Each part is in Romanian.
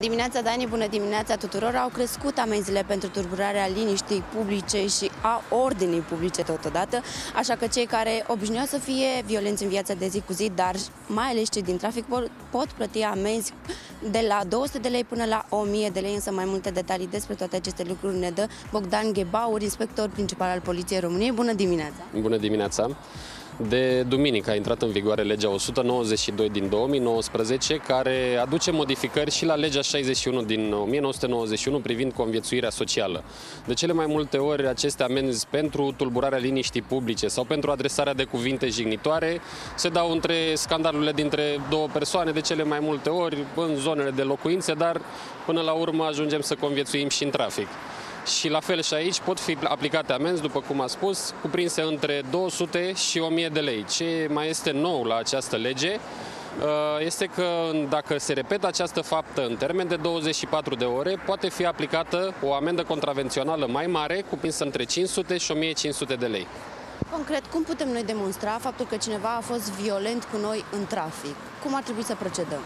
Dimineața, Dani, bună dimineața tuturor! Au crescut amenziile pentru tulburarea liniștii publice și a ordinii publice totodată, așa că cei care obișnuiau să fie violenți în viața de zi cu zi, dar mai ales cei din trafic, pot plăti amenzi de la 200 de lei până la 1000 de lei, însă mai multe detalii despre toate aceste lucruri ne dă Bogdan Ghebaur, inspector principal al Poliției României. Bună dimineața! Bună dimineața! De duminică a intrat în vigoare legea 192 din 2019, care aduce modificări și la legea 61 din 1991 privind conviețuirea socială. De cele mai multe ori, aceste amenzi pentru tulburarea liniștii publice sau pentru adresarea de cuvinte jignitoare se dau între scandalurile dintre două persoane, de cele mai multe ori în zonele de locuințe, dar până la urmă ajungem să conviețuim și în trafic. Și la fel și aici pot fi aplicate amenzi, după cum a spus, cuprinse între 200 și 1000 de lei. Ce mai este nou la această lege este că dacă se repetă această faptă în termen de 24 de ore, poate fi aplicată o amendă contravențională mai mare, cuprinsă între 500 și 1500 de lei. Concret, cum putem noi demonstra faptul că cineva a fost violent cu noi în trafic? Cum ar trebui să procedăm?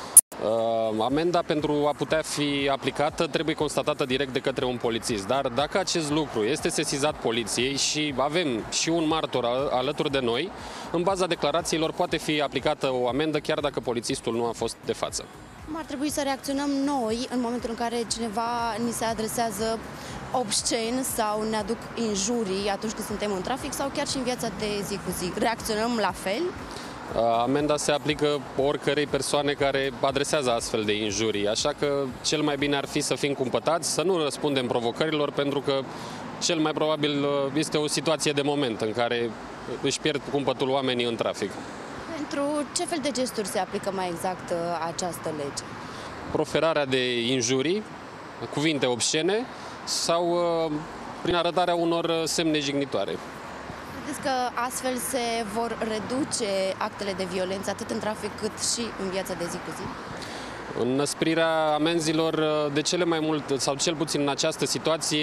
Amenda, pentru a putea fi aplicată, trebuie constatată direct de către un polițist. Dar dacă acest lucru este sesizat poliției și avem și un martor alături de noi, în baza declarațiilor poate fi aplicată o amendă chiar dacă polițistul nu a fost de față. Cum ar trebui să reacționăm noi în momentul în care cineva ni se adresează obscen sau ne aduc injurii atunci când suntem în trafic sau chiar și în viața de zi cu zi? Reacționăm la fel? Amenda se aplică oricărei persoane care adresează astfel de injurii, așa că cel mai bine ar fi să fim cumpătați, să nu răspundem provocărilor, pentru că cel mai probabil este o situație de moment în care își pierd cumpătul oamenii în trafic. Pentru ce fel de gesturi se aplică mai exact această lege? Proferarea de injurii, cuvinte obscene sau prin arătarea unor semne jignitoare. Credeți că astfel se vor reduce actele de violență atât în trafic cât și în viața de zi cu zi? Înăsprirea amenzilor, de cele mai mult, sau cel puțin în această situație,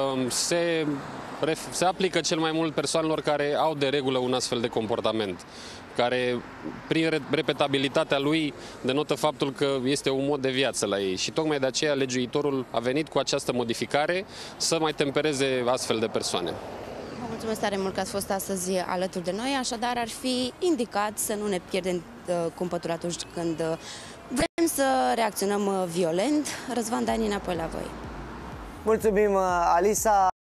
se aplică cel mai mult persoanelor care au de regulă un astfel de comportament, care prin repetabilitatea lui denotă faptul că este un mod de viață la ei. Și tocmai de aceea legiuitorul a venit cu această modificare să mai tempereze astfel de persoane. Mulțumesc tare mult că ați fost astăzi alături de noi, așadar ar fi indicat să nu ne pierdem cumpătul atunci când vrem să reacționăm violent. Răzvan, Dani, înapoi la voi. Mulțumim, Alisa.